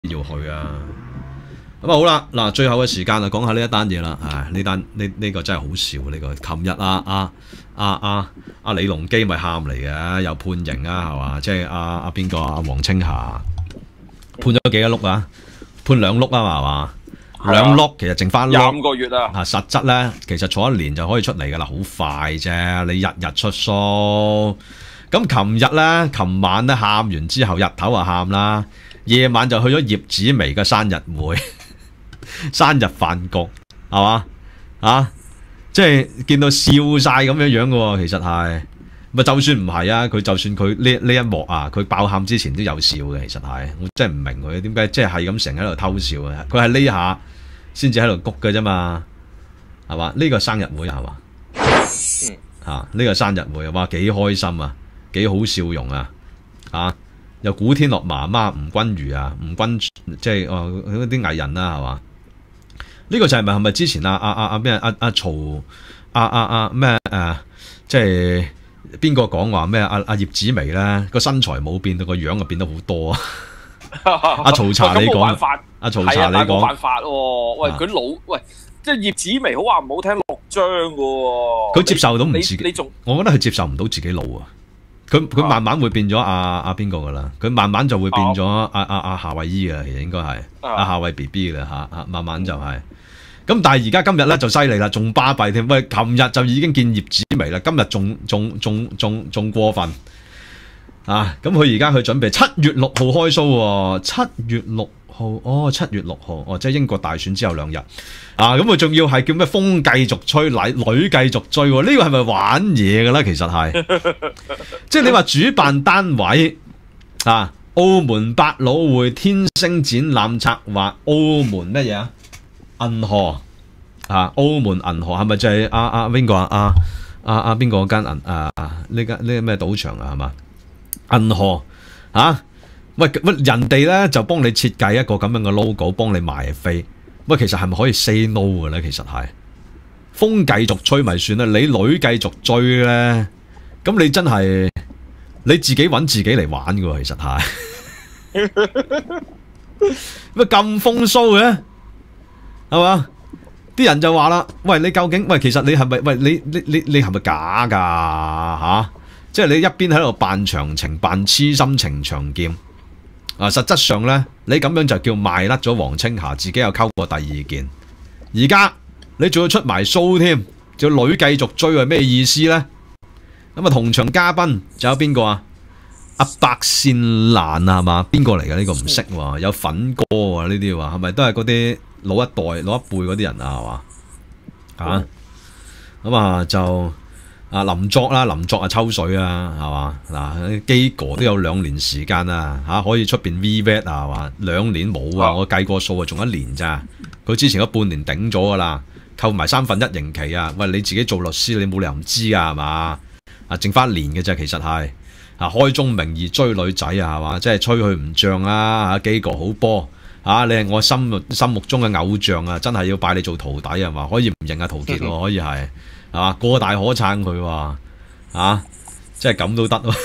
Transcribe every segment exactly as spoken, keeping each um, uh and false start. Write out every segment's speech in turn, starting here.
要去啊。咁啊好啦，嗱，最後嘅時間啊，講下呢一單嘢啦。唉，呢單呢呢個真係好笑呢、呢個。琴日啊啊啊啊啊李龍基咪喊嚟嘅，又判刑啊，係嘛？即係阿阿邊個啊？黃青霞判咗幾多碌啊？判兩碌啊嘛，係嘛？兩碌其實剩翻廿五個月啊！ 啊，實質咧其實坐一年就可以出嚟噶啦，好快啫。你日日出 show，咁琴日咧，琴晚咧喊完之後，日頭啊喊啦，夜晚就去咗葉子楣嘅生日會、生日飯局，係嘛啊？即係見到笑晒咁樣樣嘅喎，其實係咪就算唔係啊？佢就算佢呢呢一幕啊，佢爆喊之前都有笑嘅，其實係我真係唔明佢點解即係係咁成日喺度偷笑啊！佢係呢下先至喺度谷嘅啫嘛，係嘛？呢、這個生日會係嘛？嗯，嚇、啊、呢、這個生日會哇幾開心啊，幾好笑容啊！啊，有古天樂媽媽吳君如啊，吳君即係哦嗰啲藝人啦係嘛？呢、這個就係咪係咪之前啊啊啊啊咩啊啊曹啊啊啊咩誒即係邊個講話咩啊啊葉子楣咧個身材冇變到個樣就變得好多啊！阿曹查你講，阿曹查你講， 冇辦法喎。喂，佢老喂，即係葉子楣好話唔好聽，六張嘅喎。 佢接受到唔自己， 你仲我覺得佢接受唔到自己老啊。佢佢慢慢會變咗阿阿邊個噶啦，佢慢慢就會變咗阿阿阿夏慧姨嘅，其實應該係阿夏慧 B B 嘅嚇嚇，慢慢就係、是。咁但係而家今日咧就犀利啦，仲巴閉添。喂，琴日就已經見葉子楣啦，今日仲仲仲仲仲過分。啊！咁佢而家佢準備七月六號開 show 喎，七月六號哦，七月六號哦，即係英國大選之後兩日啊！咁佢仲要係叫咩風繼續吹，女女繼續追喎？呢個係咪玩嘢嘅咧？其實係，即係你話主辦單位啊，澳門百老匯天星展覽策劃，澳門咩嘢啊？銀河啊，澳門銀河係咪就係阿阿邊個啊？阿阿阿邊個嗰間銀啊啊？呢間呢個咩賭場啊？係嘛？銀河啊，喂喂，人哋咧就幫你設計一個咁樣嘅 logo， 幫你賣飛。喂，其實係咪可以 say no 嘅咧？其實係風繼續吹咪算啦，你女繼續追咧，咁你真係你自己揾自己嚟玩嘅喎，其實係乜咁風騷嘅，係嘛？啲人就話啦，喂，你究竟喂，其實你係咪喂你你你你係咪假㗎嚇？啊即係你一邊喺度扮長情，扮痴心情長劍，啊！實質上咧，你咁樣就叫賣甩咗黃青霞，自己又溝過第二件。而家你仲要出埋 show 添，仲要女繼續追，係咩意思咧？咁啊，同場嘉賓仲有邊個啊？阿白善蘭啊，係嘛？邊個嚟嘅呢個唔識喎？有粉哥啊，呢啲話係咪都係嗰啲老一代、老一輩嗰啲人啊？係嘛？啊，咁啊就。啊林作啦，林作啊抽水啊，係嘛？嗱，基哥都有兩年時間啊，嚇可以出邊 V V A T 啊，係嘛？兩年冇啊，我計過數啊，仲一年咋？佢之前嗰半年頂咗噶啦，扣埋三分一刑期啊！喂，你自己做律師，你冇理由唔知啊，係嘛？啊，剩翻一年嘅啫，其實係啊，開宗明義追女仔啊，係嘛？即係吹佢唔脹啊！嚇，基哥好波啊！你係我心目心目中嘅偶像啊，真係要拜你做徒弟係嘛？可以唔認啊陶傑喎，可以係。係嘛？過大可撐佢喎，啊，即係咁都得咯。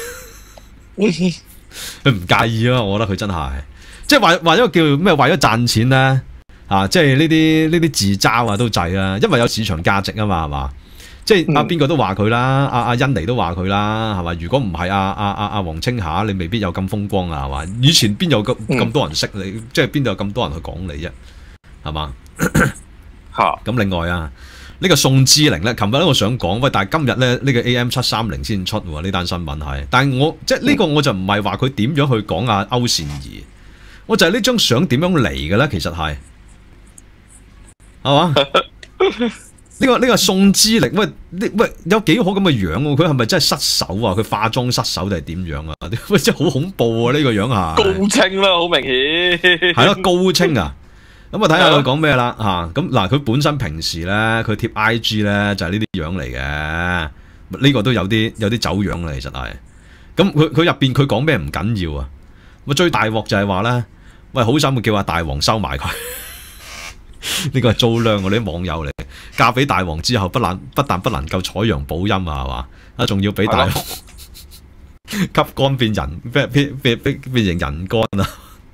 佢唔介意啊，我覺得佢真係，即係為為咗叫咩？為咗賺錢咧，啊，即係呢啲呢啲自嘲啊都制啦，因為有市場價值啊嘛，係嘛？即係阿邊個都話佢啦，阿阿欣妮都話佢啦，係嘛？如果唔係阿阿阿阿黃青霞，你未必有咁風光啊，係嘛？以前邊有咁咁多人識你？即係邊度有咁多人去講你啫？係嘛？嚇！咁另外啊。呢個宋之玲咧，琴日咧我想講喂，但係今日咧呢、呢個 A M 七三零先出喎，呢單新聞係，但係我即係呢個我就唔係話佢點樣去講啊歐善儀，我就係呢張相點樣嚟嘅咧，其實係係嘛？呢、呢個呢、呢個宋之玲喂喂有幾好咁嘅樣喎？佢係咪真係失手啊？佢化妝失手定係點樣啊？喂，真係好恐怖啊！呢、呢個樣啊， 高清啦，好明顯係咯，高清啊！咁啊睇下佢講咩啦嚇，咁嗱佢本身平時咧佢貼 I G 咧就係呢啲樣嚟嘅，呢、呢個都有啲有啲走樣啦，其實係。咁佢佢入邊佢講咩唔緊要啊，咁最大鑊就係話咧，喂好心會叫阿大王收埋佢，呢個係租量嗰啲網友嚟，嫁俾大王之後不能不但不能夠採陽補陰啊，係嘛？啊仲要俾大王吸乾變人，變變變變變成人乾啊！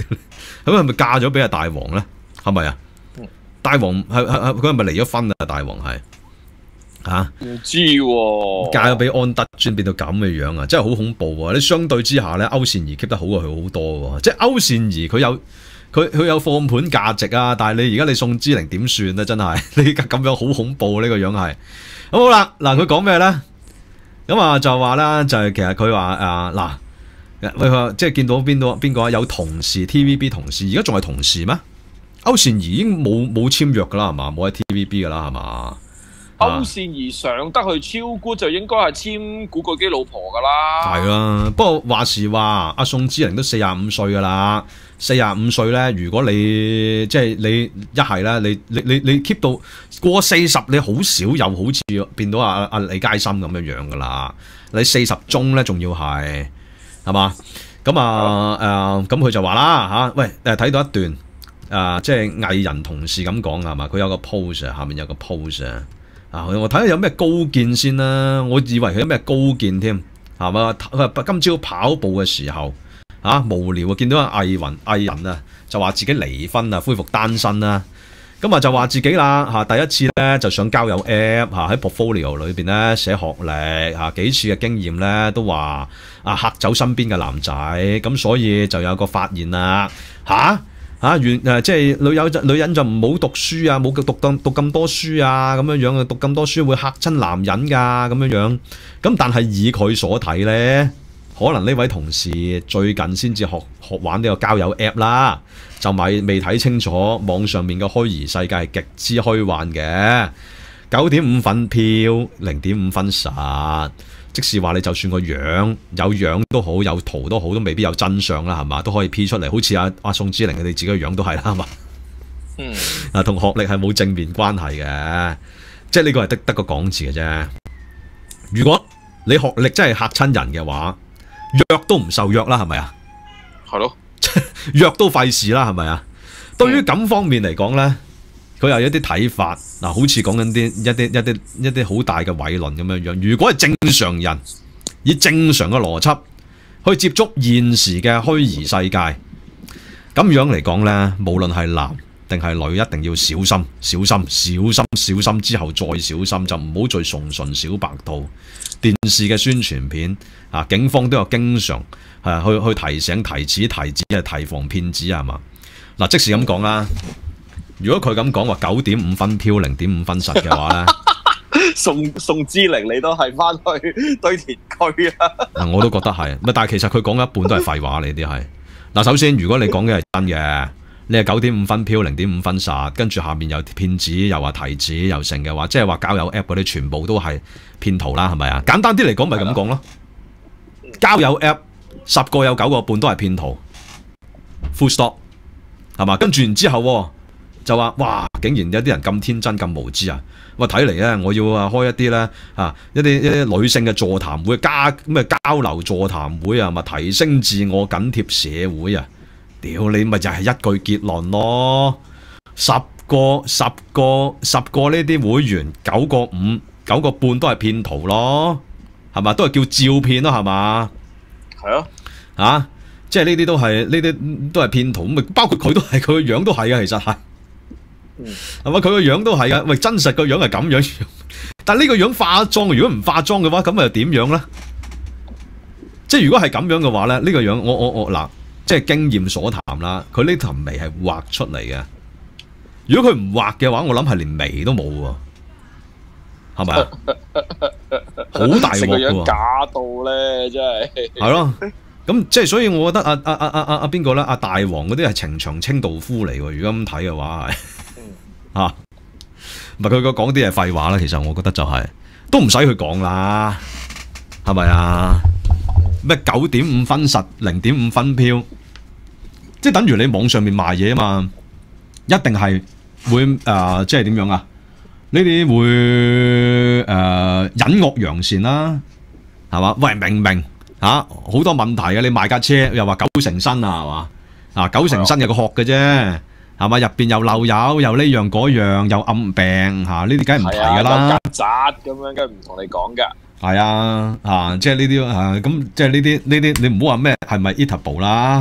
咁係咪嫁咗俾阿大王咧？係咪啊？ 嗯、 大王係係係佢係咪離咗婚啊？大王係嚇唔知喎、啊， 嫁咗俾安德尊變到咁嘅樣啊！真係好恐怖喎！你相對之下咧，歐善儀 keep 得好過佢好多喎。即係歐善儀佢有佢佢有放盤價值啊，但係你而家你宋之齡點算咧？真係你而家咁樣好恐怖呢、呢個樣係。好啦，嗱佢講咩咧？咁啊就話啦，就係、是、其實佢話啊嗱，佢話即係見到邊度邊個啊？有同事 T V B 同事，而家仲係同事咩？歐善儀已經冇冇簽約噶啦係嘛？冇喺 T V B 噶啦係嘛？ 歐善儀上得去超姑就應該係簽古巨基老婆噶啦。係啦，不過話時話，阿宋之齡都四十五歲噶啦，四十五歲咧，如果你即係你一係咧，你你你你 keep 到過四十，你好少又好似變到阿阿李佳芯咁樣樣噶啦。你四十中咧，仲要係係嘛？咁啊誒，咁佢就話啦嚇，喂誒睇到一段啊，即係藝人同事咁講係嘛？佢有個 post 下面有個 post 啊，我睇下有咩高見先啦，我以為佢有咩高見添，係嘛？佢話今朝跑步嘅時候，啊無聊啊，見到阿藝雲藝人啊，就話自己離婚啊，恢復單身啦，咁啊就話自己啦嚇，第一次咧就上交友 app 嚇，喺 portfolio 裏邊咧寫學歷嚇，幾次嘅經驗咧都話啊嚇走身邊嘅男仔，咁所以就有個發現啦嚇。嚇，原誒即係女友就女人就唔好讀書啊，冇讀咁讀咁多書啊，咁樣樣啊，讀咁多書會嚇親男人㗎，咁樣樣。咁但係以佢所睇咧，可能呢位同事最近先至學學玩呢個交友 app 啦，就咪未睇清楚網上面嘅虛擬世界係極之虛幻嘅。九點五分票，零點五分實。即是話你就算個樣有樣都好，有圖都好，都未必有真相啦，係嘛？都可以 P 出嚟，好似阿阿宋之齡佢哋自己個樣都係啦，係嘛？嗯，啊，同學歷係冇正面關係嘅，即係呢個係得得個講字嘅啫。如果你學歷真係嚇親人嘅話，約都唔受約啦，係咪啊？係咯，約都費事啦，係咪啊？對於咁方面嚟講咧。佢有一啲睇法，嗱，好似講緊啲一啲一啲一啲好大嘅偉論咁樣樣。如果係正常人以正常嘅邏輯去接觸現時嘅虛擬世界，咁樣嚟講呢，無論係男定係女，一定要小心、小心、小心、小心之後再小心，就唔好再崇純小白兔。電視嘅宣傳片啊，警方都有經常係去去提醒、提子、提子係提防騙子係嘛？嗱，即時咁講啦。如果佢咁講話九點五分飄零點五分實嘅話咧， 宋宋之齡你都係翻去堆填區啊！ 我都覺得係，但係其實佢講一半都係廢話，你啲係嗱。首先，如果你講嘅係真嘅，你係九點五分飄零點五分實，跟住下面有騙子又話提子又成嘅話，即係話交友 app 嗰啲全部都係騙徒啦，係咪啊？簡單啲嚟講，咪咁講咯。交友 app 十個有九個半都係騙徒 ，full stop 係嘛？跟住然之後。就話哇，竟然有啲人咁天真咁無知啊！哇，睇嚟咧，我要啊開一啲咧啊一啲一啲女性嘅座談會，加咩交流座談會啊，咪提升自我緊貼社會啊！屌你咪就係一句結論咯，十個十個十個呢啲會員，九個五九個半都係騙徒咯，係嘛？都係叫照騙咯，係嘛？係啊，啊，即係呢啲都係呢啲都係騙徒，咁咪包括佢都係，佢個樣都係嘅，其實係。係嘛？佢個樣都係噶，喂，真實個樣係咁樣，但係呢個樣化妝，如果唔化妝嘅話，咁又點樣咧？即係如果係咁樣嘅話咧，呢、這個樣我我我嗱，即係經驗所談啦。佢呢頭眉係畫出嚟嘅，如果佢唔畫嘅話，我諗係連眉都冇喎，係咪啊？好大鑊嘅喎， 假到咧，真係係咯。咁即係所以，我覺得阿阿阿阿阿阿邊個咧？阿大王嗰啲係情場清道夫嚟喎。如果咁睇嘅話係。啊，唔係佢個講啲係廢話啦，其實我覺得就係、是、都唔使去講啦，係咪啊？咩九點五分實，零點五分飄，即係等於你網上面賣嘢啊嘛，一定係會誒、呃，即係點樣啊？呢啲會誒隱惡揚善啦，係嘛？喂，明明嚇好、啊、多問題嘅，你賣架車又話九成新啊，係嘛？啊，九成新有個殼嘅啫。係嘛？入邊又漏油，又呢樣嗰樣，又暗病嚇，呢啲梗係唔提㗎啦。曱甴咁樣，梗係唔同你講㗎。係啊，啊，即係呢啲啊，咁即係呢啲呢啲，你唔好話咩係咪 eatable 啦，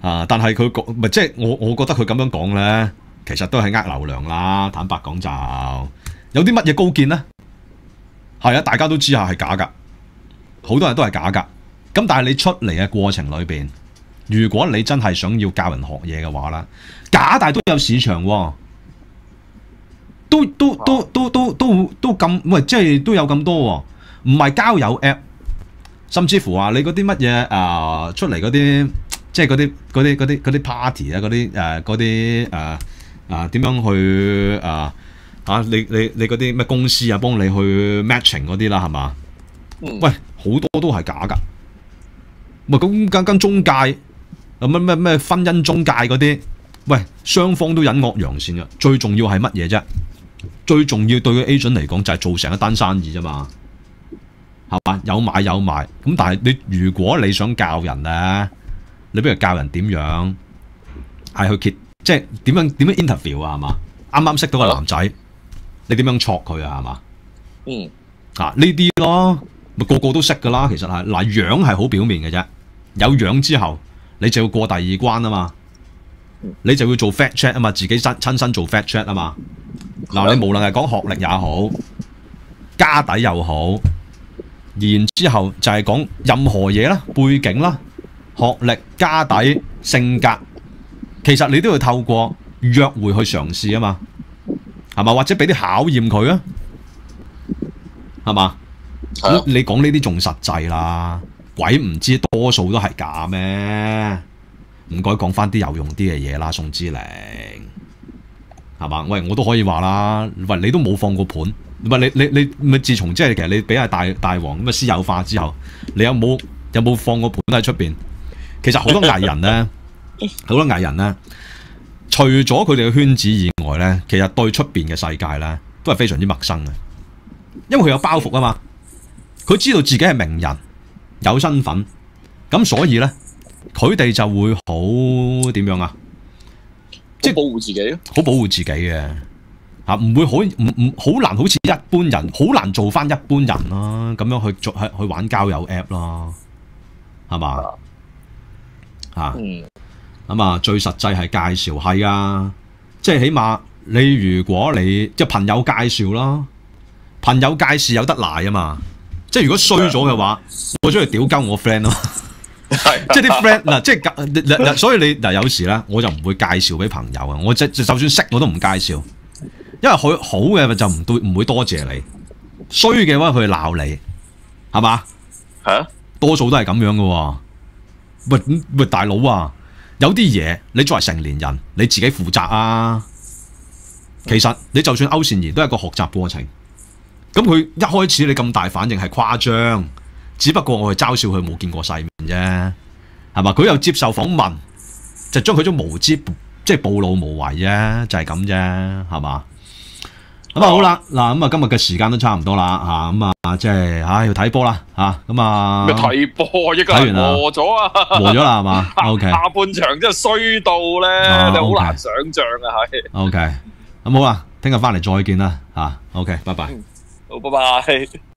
啊！但係佢講唔係即係我，我覺得佢咁樣講咧，其實都係呃流量啦。坦白講就有啲乜嘢高見咧？係啊，大家都知下係假㗎，好多人都係假㗎。咁但係你出嚟嘅過程裏邊，如果你真係想要教人學嘢嘅話啦，假大都有市場喎，都都都都都都都咁喂，即係都有咁多喎，唔係交友 app， 甚至乎話你嗰啲乜嘢啊出嚟嗰啲。即係嗰啲嗰啲嗰啲嗰啲 party 啊，嗰啲誒嗰啲誒啊點樣去啊啊你你你嗰啲咩公司啊幫你去 matching 嗰啲啦係嘛？嗯、喂，好多都係假㗎。喂，咁間間中介啊乜咩咩婚姻中介嗰啲，喂雙方都隱惡揚善㗎。最重要係乜嘢啫？最重要對個 agent 嚟講就係做成一單生意啫嘛，係嘛？有買有賣。咁但係你如果你想教人咧，你不如教人點樣係去揭，即係點樣點樣 interview 啊？係嘛？啱啱識到個男仔，你點樣戳佢啊？係嘛？嗯，啊呢啲咯，咪個個都識噶啦。其實係嗱，樣係好表面嘅啫。有樣之後，你就要過第二關啊嘛。你就要做 fact check 啊嘛，自己親親身做 fact check 啊嘛。嗱，你無論係講學歷也好，家底又好，然之後就係講任何嘢啦，背景啦。學歷、家底、性格，其實你都要透過約會去嘗試啊嘛，係嘛？或者俾啲考驗佢啊，係嘛？咁你講呢啲仲實際啦，鬼唔知多數都係假咩？唔該講翻啲有用啲嘅嘢啦，宋之玲，係嘛？喂，我都可以話啦，喂，你都冇放過盤，唔係你你你咪自從即係其實你俾阿大大王咁嘅私有化之後，你有冇有冇放過盤喺出邊？其實好多藝人咧，好多藝人咧，除咗佢哋嘅圈子以外咧，其實對出邊嘅世界咧，都係非常之陌生嘅。因為佢有包袱啊嘛，佢知道自己係名人，有身份，咁所以咧，佢哋就會好點樣啊？即係保護自己，好保護自己嘅嚇，唔會好唔唔好難，好似一般人，好難做翻一般人啦，咁樣去做去去玩交友 app 啦，係嘛？啊，咁啊，最實際係介紹係啊，即係起碼你如果你即係朋友介紹啦，朋友介紹有得賴啊嘛，即係如果衰咗嘅話，我中意屌鳩我 friend 咯，即係啲 friend 嗱，即係所以你嗱有時咧，我就唔會介紹俾朋友啊，我即就算識我都唔介紹，因為佢好嘅就唔對唔會多謝你，衰嘅話佢鬧你，係嘛？係啊，多數都係咁樣嘅喎。喂喂，大佬啊，有啲嘢你作為成年人，你自己負責啊。其實你就算歐善儀都係一個學習過程。咁佢一開始你咁大反應係誇張，只不過我係嘲笑佢冇見過世面啫，係嘛？佢又接受訪問，就將佢種無知即係暴露無遺啫，就係咁啫，係嘛？咁啊好啦，嗱咁啊今日嘅時間都差唔多啦嚇，咁啊即係嚇要睇波啦嚇，咁啊咩睇波？一個人和咗啊，和咗啦係嘛 ？OK，下半場真係衰到咧，你好難想像啊係。OK，咁好啦，聽日翻嚟再見啦嚇 ，OK，拜拜。好，拜拜。